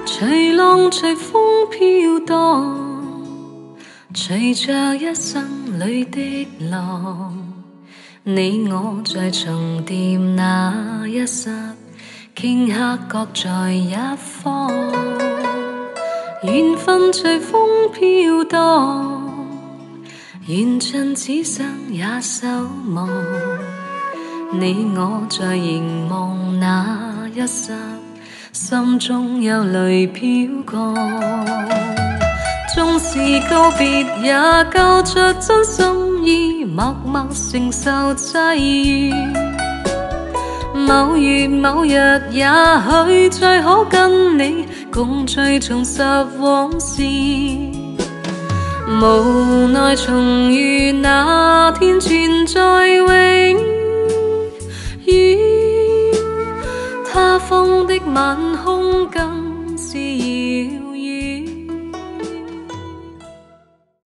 随浪随风飘荡，随着一生里的浪，你我在重叠那一刹，顷刻各在一方。缘分随风飘荡，缘尽此生也守望。你我在凝望那一刹，心中有泪飘降。纵是告别，也交出真心意，默默承受际遇。某月某日，也許再可跟你共聚重拾往事。無奈重遇那天，存在永遠。他方的晚空更